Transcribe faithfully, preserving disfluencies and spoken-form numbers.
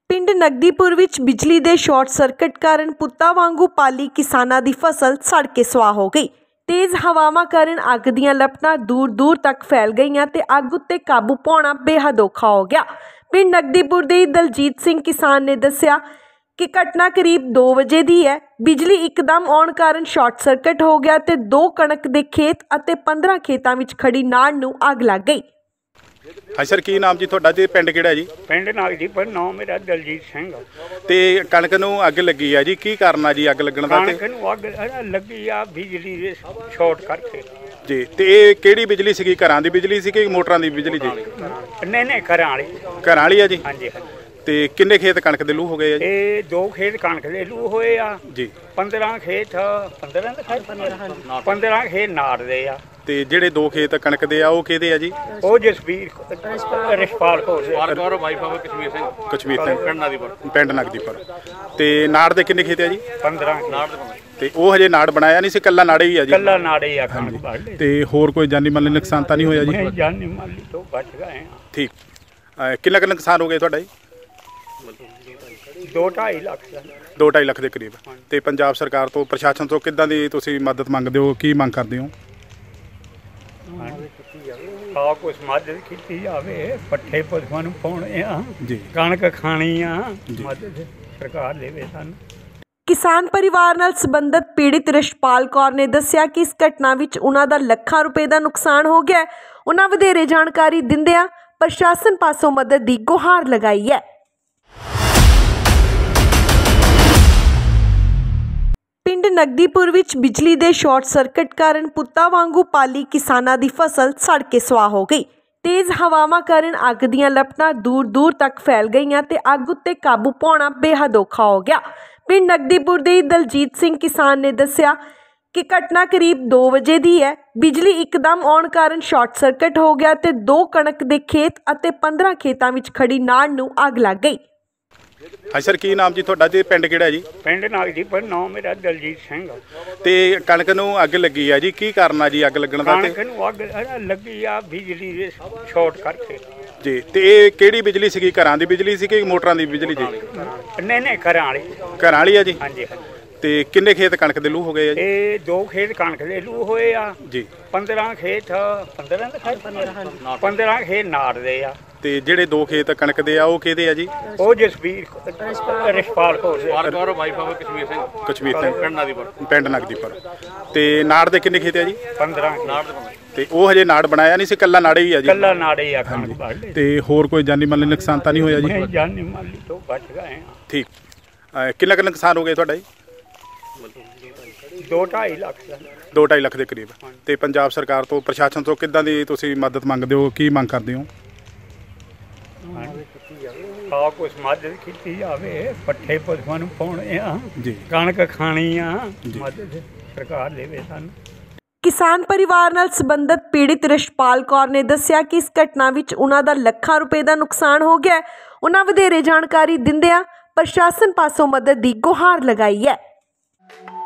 ਪਿੰਡ ਨਗਦੀਪੁਰ ਵਿੱਚ ਬਿਜਲੀ ਦੇ ਸ਼ਾਰਟ ਸਰਕਟ ਕਾਰਨ ਪੁੱਤਾਂ ਵਾਂਗੂ ਪਾਲੀ ਕਿਸਾਨਾਂ ਦੀ ਫਸਲ ਸੜ ਕੇ ਸੁਆਹ ਹੋ ਗਈ। ਤੇਜ਼ ਹਵਾਵਾਂ ਕਾਰਨ ਅੱਗ ਦੀਆਂ ਲਪਟਾਂ ਦੂਰ ਦੂਰ ਤੱਕ ਫੈਲ ਗਈਆਂ ਤੇ ਅੱਗ ਉੱਤੇ ਕਾਬੂ ਪਾਉਣਾ ਬੇਹੱਦ ਔਖਾ ਹੋ ਗਿਆ। ਪਿੰਡ ਨਗਦੀਪੁਰ ਦੇ ਦਲਜੀਤ ਸਿੰਘ ਕਿਸਾਨ ਨੇ ਦੱਸਿਆ ਕਿ ਘਟਨਾ ਕਰੀਬ ਦੋ ਵਜੇ ਦੀ ਹੈ। ਬਿਜਲੀ ਇੱਕਦਮ ਆਉਣ ਕਾਰਨ ਸ਼ਾਰਟ ਸਰਕਟ ਹੋ ਗਿਆ ਤੇ ਦੋ ਕਣਕ ਦੇ ਖੇਤ ਅਤੇ ਪੰਦਰਾਂ ਖੇਤਾਂ ਵਿੱਚ ਖੜੀ ਨਾੜ ਨੂੰ ਅੱਗ ਲੱਗ ਗਈ। ਹਾਂ ਸਰ, ਕੀ ਨਾਮ ਜੀ ਤੁਹਾਡਾ ਤੇ ਪਿੰਡ ਕਿਹੜਾ ਜੀ? ਪਿੰਡ ਨਗਦੀਪੁਰ, ਨਾਮ ਮੇਰਾ ਦਲਜੀਤ ਸਿੰਘ। ਤੇ ਕਣਕ ਨੂੰ ਅੱਗ ਲੱਗੀ ਆ ਜੀ, ਕੀ ਕਾਰਨ ਆ ਜੀ ਅੱਗ ਲੱਗਣ ਦਾ? ਕਣਕ ਨੂੰ ਅੱਗ ਲੱਗੀ ਆ ਬਿਜਲੀ ਦੇ ਸ਼ਾਰਟ ਕਰਕੇ ਜੀ। ਤੇ ਇਹ ਕਿਹੜੀ ਬਿਜਲੀ ਸੀਗੀ? ਘਰਾਂ ਦੀ ਬਿਜਲੀ ਸੀ ਕਿ ਮੋਟਰਾਂ ਦੀ ਬਿਜਲੀ ਜੀ? ਨਹੀਂ ਨਹੀਂ ਘਰਾਂ ਵਾਲੀ। ਘਰਾਂ ਵਾਲੀ ਆ ਜੀ। ਹਾਂਜੀ। ਤੇ ਕਿੰਨੇ ਖੇਤ ਕਣਕ ਦੇ ਲੂ ਹੋ ਗਏ ਆ ਜੀ? ਇਹ ਦੋ ਖੇਤ ਕਣਕ ਦੇ ਲੂ ਹੋਏ ਆ ਜੀ। ਪੰਦਰਾਂ ਖੇਤ ਪੰਦਰਾਂ ਪੰਦਰਾਂ ਖੇਤ ਨਾੜ ਦੇ ਆ। ਤੇ ਜਿਹੜੇ ਦੋ ਖੇਤ ਕਣਕ ਦੇ ਆ ਉਹ ਕਿਹਦੇ ਆ ਜੀ? ਉਹ ਜਸਵੀਰ ਰਿਸ਼ਪਾਲ ਕੌਰ ਕਸ਼ਮੀਰ ਸਿੰਘ ਕਸ਼ਮੀਰ ਸਿੰਘ ਪਿੰਡ ਨਗਦੀਪੁਰ। ਤੇ ਨਾੜ ਦੇ ਕਿੰਨੇ ਖੇਤ ਆ ਜੀ? ਪੰਦਰਾਂ। ਤੇ ਉਹ ਹਜੇ ਨਾੜ ਬਣਾਇਆ ਨਹੀਂ ਸੀ, ਕੱਲਾ ਨਾੜੇ ਹੀ ਆ ਜੀ? ਕੱਲਾ ਨਾੜੇ ਆ ਕਣਕ ਵਾਲੇ। ਤੇ ਹੋਰ ਕੋਈ ਜਾਨੀ ਮਾਲੀ ਨੁਕਸਾਨ ਤਾਂ ਨਹੀਂ ਹੋਇਆ ਜੀ? ਨਹੀਂ, ਜਾਨੀ ਮਾਲੀ ਤੋਂ ਬਚ ਗਏ ਆ। ਠੀਕ। ਕਿੰਨਾ ਕੁ ਨੁਕਸਾਨ ਹੋ ਗਿਆ ਤੁਹਾਡਾ ਜੀ? ਦੋ ਢਾਈ ਲੱਖ ਦਾ। ਦੋ ਢਾਈ ਲੱਖ ਦੇ ਕਰੀਬ। ਤੇ ਪੰਜਾਬ ਸਰਕਾਰ ਤੋਂ, ਪ੍ਰਸ਼ਾਸਨ ਤੋਂ ਕਿੱਦਾਂ ਦੀ ਤੁਸੀਂ ਮਦਦ ਮੰਗਦੇ ਹੋ, ਕੀ ਮੰਗ ਕਰਦੇ ਹੋ? ਆ ਕੁਛ ਮਦਦ ਕੀਤੀ ਜਾਵੇ, ਪੱਠੇ ਪਸ਼ੂਆਂ ਨੂੰ ਪਾਉਣੇ ਆ ਜੀ, ਕਣਕ ਖਾਣੀ ਆ, ਮਦਦ ਸਰਕਾਰ ਦੇਵੇ ਸਾਨੂੰ। ਕਿਸਾਨ ਪਰਿਵਾਰ ਨਾਲ ਸੰਬੰਧਿਤ ਪੀੜਿਤ ਰਿਸ਼ਪਾਲ ਕੌਰ ਨੇ ਦੱਸਿਆ ਕਿ ਇਸ ਘਟਨਾ ਵਿੱਚ ਉਹਨਾਂ ਦਾ ਲੱਖਾਂ ਰੁਪਏ ਦਾ ਨੁਕਸਾਨ ਹੋ ਗਿਆ। ਉਹਨਾਂ ਵਧੇਰੇ ਜਾਣਕਾਰੀ ਦਿੰਦਿਆਂ ਪ੍ਰਸ਼ਾਸਨ ਪਾਸੋਂ ਮਦਦ ਦੀ ਗੁਹਾਰ ਲਗਾਈ ਹੈ। ਪਿੰਡ ਨਗਦੀਪੁਰ ਵਿੱਚ ਬਿਜਲੀ ਦੇ ਸ਼ਾਰਟ ਸਰਕਟ ਕਾਰਨ ਪੁੱਤਾਂ ਵਾਂਗੂ ਪਾਲੀ ਕਿਸਾਨਾਂ ਦੀ ਫਸਲ ਸੜ ਕੇ ਸੁਆਹ ਹੋ ਗਈ। ਤੇਜ਼ ਹਵਾਵਾਂ ਕਾਰਨ ਅੱਗ ਦੀਆਂ ਲਪਟਾਂ ਦੂਰ ਦੂਰ ਤੱਕ ਫੈਲ ਗਈਆਂ ਤੇ ਅੱਗ ਉੱਤੇ ਕਾਬੂ ਪਾਉਣਾ ਬੇਹੱਦ ਔਖਾ ਹੋ ਗਿਆ। ਪਿੰਡ ਨਗਦੀਪੁਰ ਦੇ ਦਲਜੀਤ ਸਿੰਘ ਕਿਸਾਨ ਨੇ ਦੱਸਿਆ ਕਿ ਘਟਨਾ ਕਰੀਬ ਦੋ ਵਜੇ ਦੀ ਹੈ। ਬਿਜਲੀ ਇੱਕਦਮ ਆਉਣ ਕਾਰਨ ਸ਼ਾਰਟ ਸਰਕਟ ਹੋ ਗਿਆ ਤੇ ਦੋ ਕਣਕ ਦੇ ਖੇਤ ਅਤੇ ਪੰਦਰਾਂ ਖੇਤਾਂ ਵਿੱਚ ਖੜੀ ਨਾੜ ਨੂੰ ਅੱਗ ਲੱਗ ਗਈ। ਹਾਂ ਸਰ, ਕੀ ਨਾਮ ਜੀ ਤੁਹਾਡਾ ਤੇ ਪਿੰਡ ਕਿਹੜਾ ਜੀ? ਪਿੰਡ ਨਗਦੀਪੁਰ, ਨਾਮ ਮੇਰਾ ਦਲਜੀਤ ਸਿੰਘ। ਤੇ ਕਣਕ ਨੂੰ ਅੱਗ ਲੱਗੀ ਆ ਜੀ, ਕੀ ਕਾਰਨ ਆ ਜੀ ਅੱਗ ਲੱਗਣ ਦਾ? ਕਣਕ ਨੂੰ ਅੱਗ ਲੱਗੀ ਆ ਬਿਜਲੀ ਦੇ ਸ਼ਾਰਟ ਕਰਕੇ ਜੀ। ਤੇ ਇਹ ਕਿਹੜੀ ਬਿਜਲੀ ਸੀਗੀ? ਘਰਾਂ ਦੀ ਬਿਜਲੀ ਸੀ ਕਿ ਮੋਟਰਾਂ ਦੀ ਬਿਜਲੀ ਜੀ? ਨਹੀਂ ਨਹੀਂ ਘਰਾਂ ਵਾਲੀ। ਘਰਾਂ ਵਾਲੀ ਆ ਜੀ। ਹਾਂਜੀ। ਤੇ ਕਿੰਨੇ ਖੇਤ ਕਣਕ ਦੇ ਲੂ ਹੋ ਗਏ ਆ ਜੀ? ਇਹ ਦੋ ਖੇਤ ਕਣਕ ਦੇ ਲੂ ਹੋਏ ਆ ਜੀ। ਪੰਦਰਾਂ ਖੇਤ ਪੰਦਰਾਂ ਪੰਦਰਾਂ ਖੇਤ ਨਾੜ ਦੇ ਆ। ਤੇ ਜਿਹੜੇ ਦੋ ਖੇਤ ਕਣਕ ਦੇ ਆ ਉਹ ਕਿਹਦੇ ਆ ਜੀ? ਉਹ ਜਸਵੀਰ ਰਿਸ਼ਪਾਲ ਕੌਰ ਕਸ਼ਮੀਰ ਸਿੰਘ ਕਸ਼ਮੀਰ ਸਿੰਘ ਪਿੰਡ ਨਗਦੀਪੁਰ। ਤੇ ਨਾੜ ਦੇ ਕਿੰਨੇ ਖੇਤ ਆ ਜੀ? ਪੰਦਰਾਂ। ਤੇ ਉਹ ਹਜੇ ਨਾੜ ਬਣਾਇਆ ਨਹੀਂ ਸੀ, ਕੱਲਾ ਨਾੜੇ ਹੀ ਆ ਜੀ? ਕੱਲਾ ਨਾੜੇ ਆ ਕਣਕ ਵਾਲੇ। ਤੇ ਹੋਰ ਕੋਈ ਜਾਨੀ ਮਾਲੀ ਨੁਕਸਾਨ ਤਾਂ ਨਹੀਂ ਹੋਇਆ ਜੀ? ਨਹੀਂ, ਜਾਨੀ ਮਾਲੀ ਤੋਂ ਬਚ ਗਏ ਆ। ਠੀਕ। ਕਿੰਨਾ ਕੁ ਨੁਕਸਾਨ ਹੋ ਗਿਆ ਤੁਹਾਡਾ ਜੀ? ਦੋ ਢਾਈ ਲੱਖ ਦਾ। ਦੋ ਢਾਈ ਲੱਖ ਦੇ ਕਰੀਬ। ਤੇ ਪੰਜਾਬ ਸਰਕਾਰ ਤੋਂ, ਪ੍ਰਸ਼ਾਸਨ ਤੋਂ ਕਿੱਦਾਂ ਦੀ ਤੁਸੀਂ ਮਦਦ ਮੰਗਦੇ ਹੋ, ਕੀ ਮੰਗ ਕਰਦੇ ਹੋ? ਆ ਕੁਛ ਮਦਦ ਕੀਤੀ ਜਾਵੇ, ਪੱਠੇ ਪਸ਼ੂਆਂ ਨੂੰ ਪਾਉਣੇ ਆ ਜੀ, ਕਣਕ ਖਾਣੀ ਆ, ਮਦਦ ਸਰਕਾਰ ਦੇਵੇ ਸਾਨੂੰ। ਕਿਸਾਨ ਪਰਿਵਾਰ ਨਾਲ ਸੰਬੰਧਿਤ ਪੀੜਿਤ ਰਿਸ਼ਪਾਲ ਕੌਰ ਨੇ ਦੱਸਿਆ ਕਿ ਇਸ ਘਟਨਾ ਵਿੱਚ ਉਹਨਾਂ ਦਾ ਲੱਖਾਂ ਰੁਪਏ ਦਾ ਨੁਕਸਾਨ ਹੋ ਗਿਆ। ਉਹਨਾਂ ਵਧੇਰੇ ਜਾਣਕਾਰੀ ਦਿੰਦਿਆਂ ਪ੍ਰਸ਼ਾਸਨ ਪਾਸੋਂ ਮਦਦ ਦੀ ਗੁਹਾਰ ਲਗਾਈ ਹੈ।